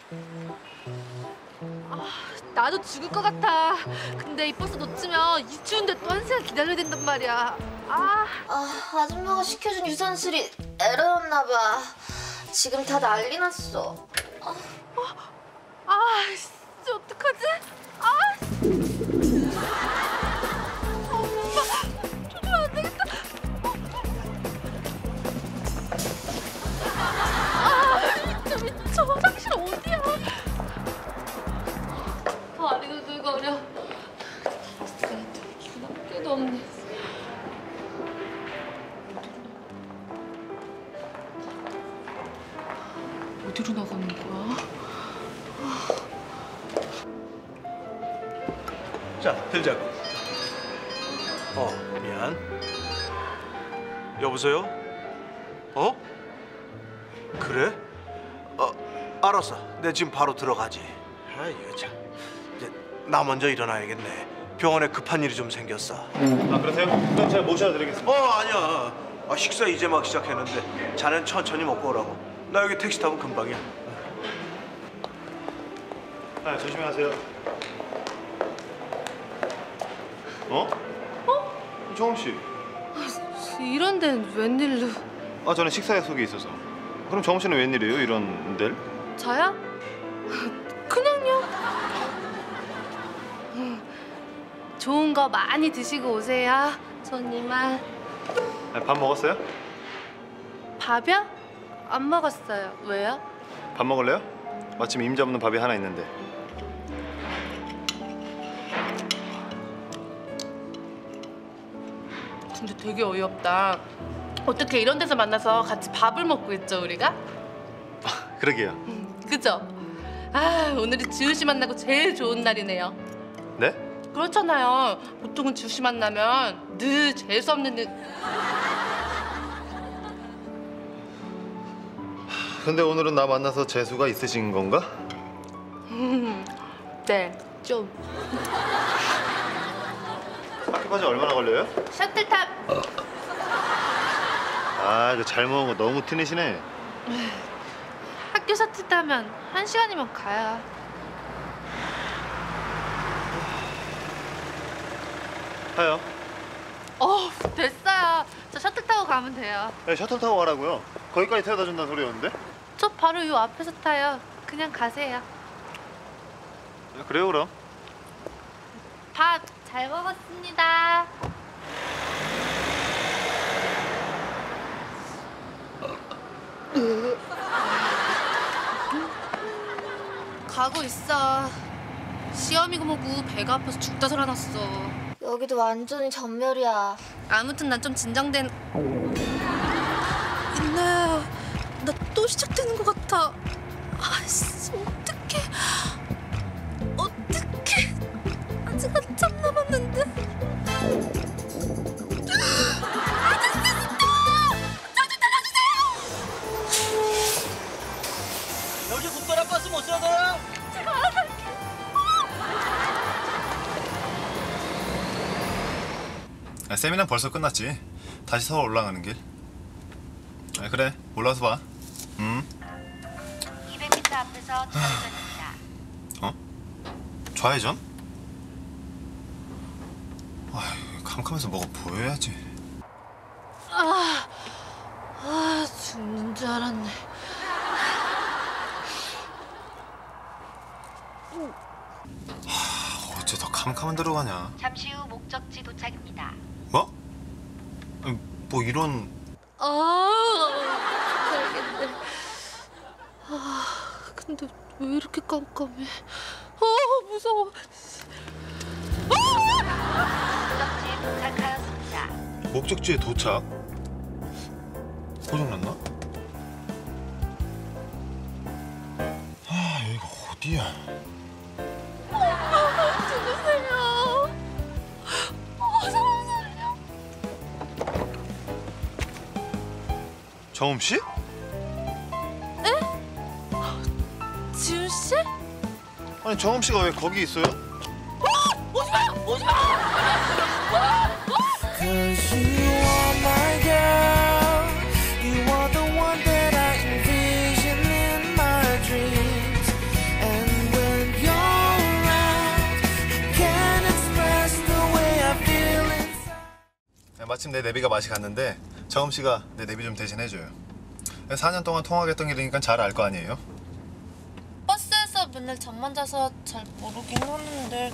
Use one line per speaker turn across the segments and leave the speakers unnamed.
나도 죽을 것 같아. 근데 이 버스 놓치면 이 추운데 또 1시간 기다려야 된단 말이야.
아줌마가 시켜준 유산슬이 에러였나 봐. 지금 다 난리 났어.
진짜 어떡하지? 엄마, 조심하면 안 되겠다. 미쳐. 화장실 어디야? 다리도 들거려. 진짜 기분 깨도 없네. 어디로 나가는 거야?
자, 들자고. 미안. 여보세요? 그래? 알았어. 내 지금 바로 들어가지. 이거 참. 이제 나 먼저 일어나야겠네. 병원에 급한 일이 좀 생겼어.
그러세요? 그럼 제가 모셔다 드리겠습니다.
아니야. 식사 이제 막 시작했는데 자넨 천천히 먹고 오라고. 나 여기 택시 타면 금방이야.
조심히 가세요. 정음 씨.
이런 데는 웬일로?
저는 식사 약속이 있어서. 그럼 정음 씨는 웬일이에요? 이런 데를?
저요? 그냥요. 좋은 거 많이 드시고 오세요. 전 이만.
밥 먹었어요?
밥이요? 안 먹었어요. 왜요?
밥 먹을래요? 마침 임자 없는 밥이 하나 있는데.
근데 되게 어이없다. 어떻게 이런 데서 만나서 같이 밥을 먹고 있죠, 우리가?
그러게요.
그죠? 오늘이 지우 씨 만나고 제일 좋은 날이네요.
네?
그렇잖아요. 보통은 지우 씨 만나면 늘 재수없는 일.
근데 오늘은 나 만나서 재수가 있으신 건가?
네, 좀.
학교까지 얼마나 걸려요?
셔틀탑.
이거 잘 먹은 거 너무 티내시네.
학교 셔틀 타면 1시간이면 가요.
가요.
됐어요. 저 셔틀 타고 가면 돼요.
셔틀 타고 가라고요. 거기까지 태워다 준다는 소리였는데?
저 바로 요 앞에서 타요. 그냥 가세요.
그래요, 그럼.
밥 잘 먹었습니다. 가고 있어. 시험이고 뭐고 배가 아파서 죽다 살아났어.
여기도 완전히 전멸이야.
아무튼 난 좀 진정된. 인나야, 나 또 시작되는 것 같아. 어떡해. 아직 한참 남았는데.
여기 국가락 버스 못 써요?
제가 알아서 할게요.
세미나 벌써 끝났지. 다시 서울 올라가는 길. 그래, 올라와서 봐.
200m 앞에서 좌회전입니다.
좌회전? 캄캄해서 뭐가 보여야지.
죽는 줄 알았네.
어째 더 캄캄한 데로 가냐?
잠시 후 목적지 도착입니다.
뭐? 뭐 이런...
알겠네. 근데 왜 이렇게 깜깜해? 무서워.
목적지에 도착하였습니다.
목적지에 도착? 고장났나? 여기가 어디야?
누구세요? 사람 살려.
정음 씨?
지훈 씨?
아니 정음 씨가 왜 거기 있어요?
오지 마! 오지 마!
'Cause you are my girl. You are the one that I envision in my dreams.
마침 내 내비가 맛이 갔는데 정음 씨가 내 내비 좀 대신해줘요. 4년 동안 통화했던 길이니까 잘 알 거 아니에요?
버스에서 맨날 잠만 자서 잘 모르긴 하는데.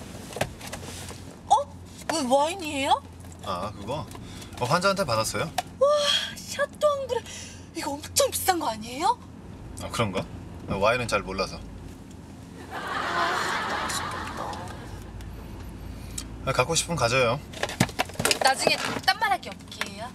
왜 와인이에요?
아 그거 환자한테 받았어요?
샤또 앙그레 이거 엄청 비싼 거 아니에요?
아 그런가? 와인은 잘 몰라서. 갖고 싶으면 가져요.
나중에 딴 말할 게 없게 해요.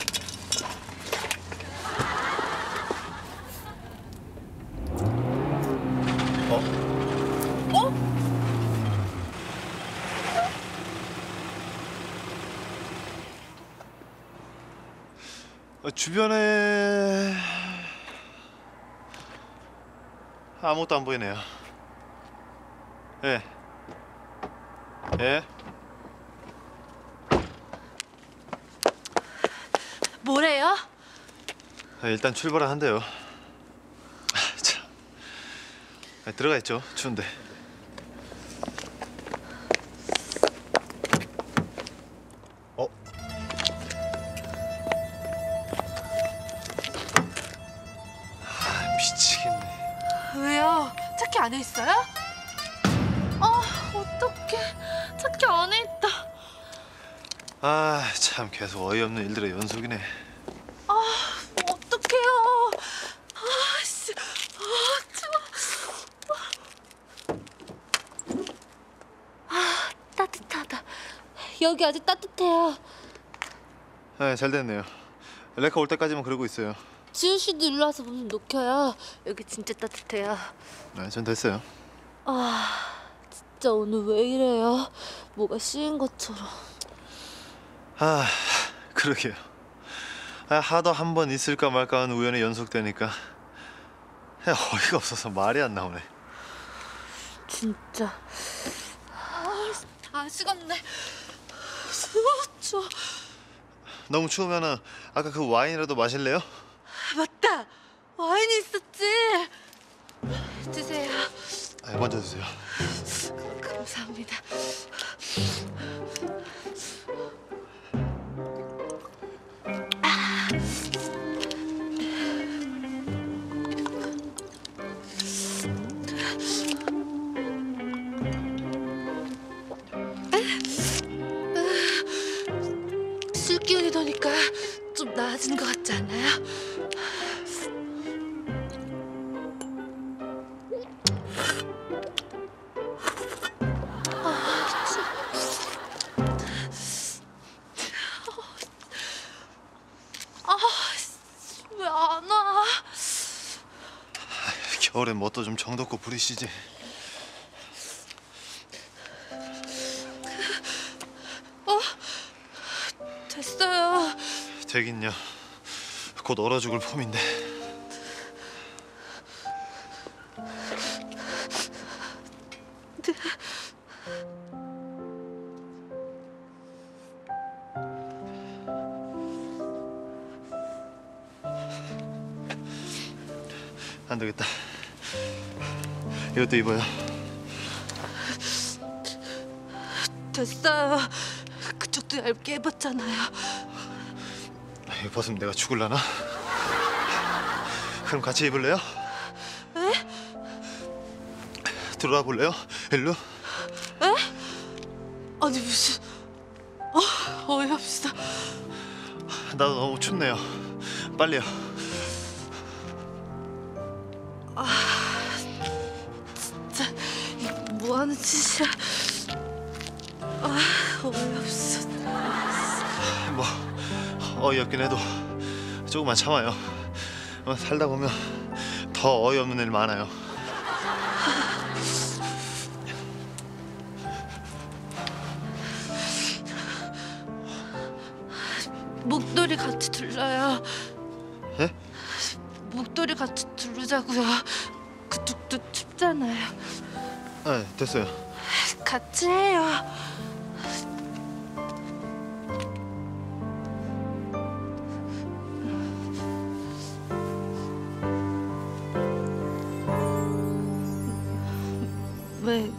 주변에 아무것도 안 보이네요. 예. 예.
뭐래요?
일단 출발을 한대요. 참. 들어가 있죠. 추운데. 어? 미치겠네.
왜요? 차키 안에 있어요? 어떡해. 차키 안에 있다.
참 계속 어이없는 일들의 연속이네.
어떡해요. 씨. 따뜻하다. 여기 아주 따뜻해요.
잘 됐네요. 레카 올 때까지만 그러고 있어요.
지우 씨도 일로 와서 몸 녹여요. 여기 진짜 따뜻해요.
전 됐어요.
진짜 오늘 왜 이래요? 뭐가 씌인 것처럼.
그러게요. 하도 한 번 있을까 말까 하는 우연이 연속되니까 어이가 없어서 말이 안 나오네.
진짜. 다 식었네. 추워.
너무 추우면은 아까 그 와인이라도 마실래요?
맞다. 와인이 있었지. 드세요.
먼저 드세요.
감사합니다. 술 기운이 도니까 좀 나아진 것 같지 않아요? 왜 안 와?
겨울엔 뭣도 좀 정덮고 부리시지.
됐어요.
되긴요. 곧 얼어 죽을 폼인데. 안 되겠다. 이것도 입어요.
됐어요. 그쪽도 얇게 해봤잖아요.
이거 벗으면 내가 죽을라나? 그럼 같이 입을래요?
에?
들어와 볼래요? 일로?
아니 무슨 어이없어.
나도 너무 춥네요. 빨리요.
진짜 이거 뭐 하는 짓이야. 어이없어.
뭐 어이없긴 해도 조금만 참아요. 살다 보면 더 어이없는 일 많아요.
목도리 같이 둘러요.
예?
목도리 같이 두르자고요. 그쪽도 춥잖아요.
네, 됐어요.
같이 해요. 왜?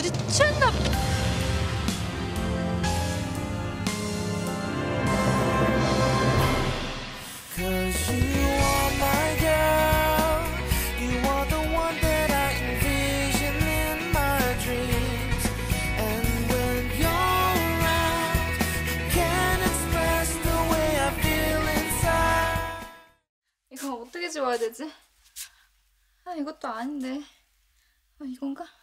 어디 취했나?
Cause you are my girl. You are the one that I envision in my dreams. And when you're around, can't express the way I feel inside.
이거 어떻게 지워야 되지? 아, 이것도 아닌데. 아, 이건가?